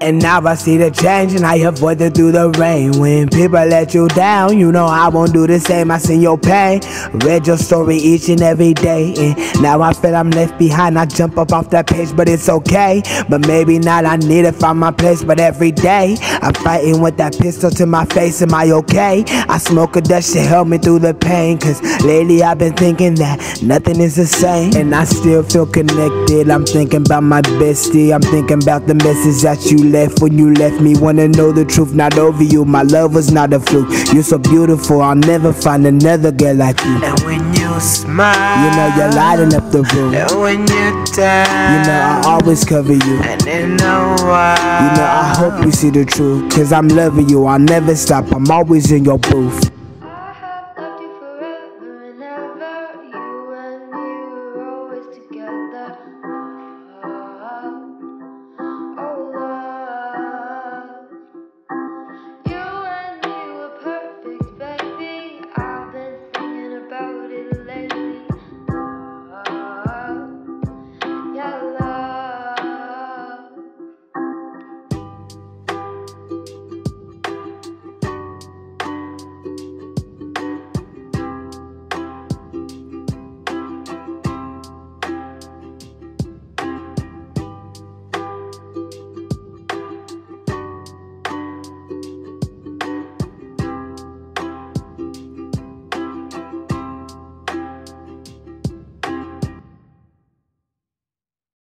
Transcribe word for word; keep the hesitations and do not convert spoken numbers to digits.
And now I see the change and I avoid it through the rain. When people let you down, you know I won't do the same. I seen your pain, read your story each and every day, and now I feel I'm left behind. I jump up off that page, but it's okay. But maybe not, I need to find my place. But every day I'm fighting with that pistol to my face. Am I okay? I smoke a that shit help me through the pain, cause lately I've been thinking that nothing is the same, and I still feel connected. I'm thinking about my bestie, I'm thinking about the message that you left when you left me. Wanna know the truth, not over you. My love was not a fluke. You're so beautiful, I'll never find another girl like you. And when you smile, you know you're lighting up the room. And when you down, you know I always cover you. And in a while, you know I hope you see the truth, cause I'm loving you. I'll never stop, I'm always in your booth.